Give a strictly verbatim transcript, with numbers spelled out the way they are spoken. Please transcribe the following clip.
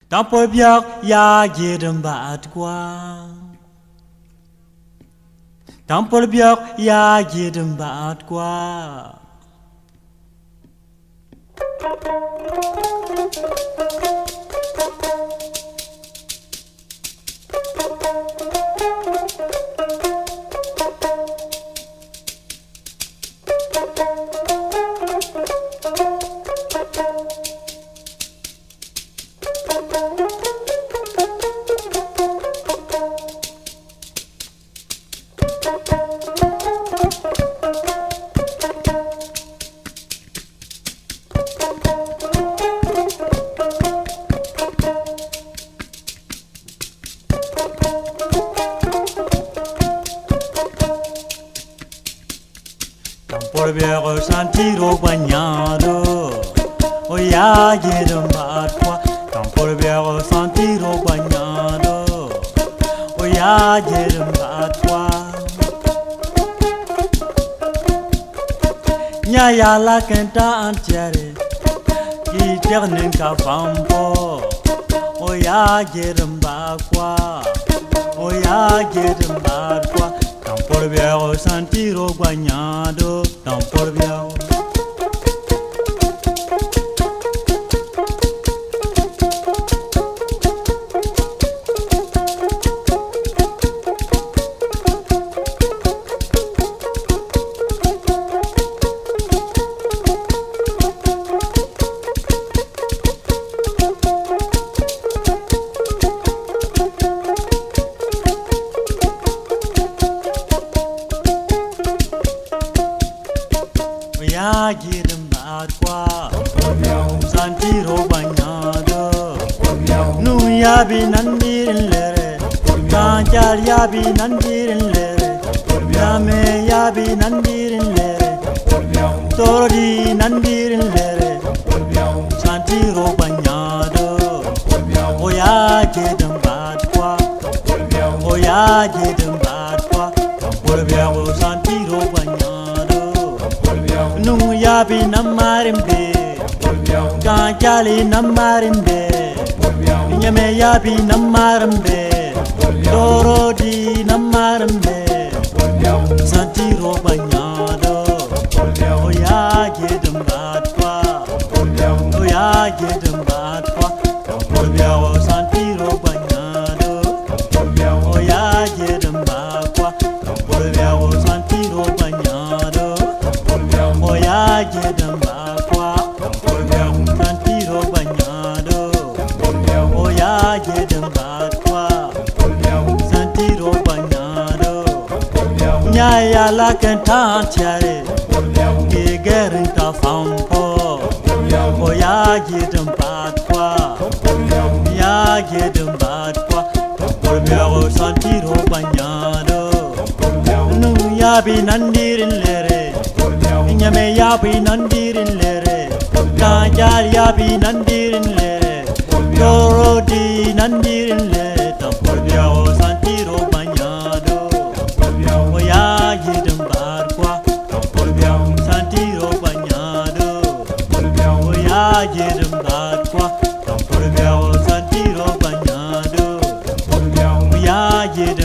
Dans pour bien ya girum bat quoi. Dans pour bien ya girum bat quoi. Por viejo santiro bañado, hoy ayer en barco, por viejo santiro bañado, hoy ayer en barco. Ya ya la canta antiere, y ternen cabampo, hoy ayer en barco, hoy ayer en barco. Por viejo santiro bañado, tan por viejo. Ya girum batwa santiro bañado nu ya bi nandirin lere kanjar ya bi nandirin lere yame ya bi nandirin lere torodi nandirin lere santiro bañado o ya girum batwa o ya girum batwa por viejo santiro bañado nu ya bi namarimbe kanjali namarimbe nyame ya bi namarimbe dorodi namarimbe santiro bañado o ya gedum batwa o ya gedum batwa por viejo santiro bañado o ya gedum batwa por viejo santiro bañado ya gedum bakwa por viejo santiro bañado o ya gedum bakwa santiro bañado nya ya la canta tiare que gerin ta fampo o ya gedum bakwa ya gedum bakwa por viejo santiro bañado nu ya bi nandirin lere nyame ya bi nandirin lere kanjar ya bi nandirin lere dorodi nandirin lere por viejo santiro bañado o ya gedum barqua por viejo santiro bañado o ya gedum barqua por viejo santiro bañado o ya gedum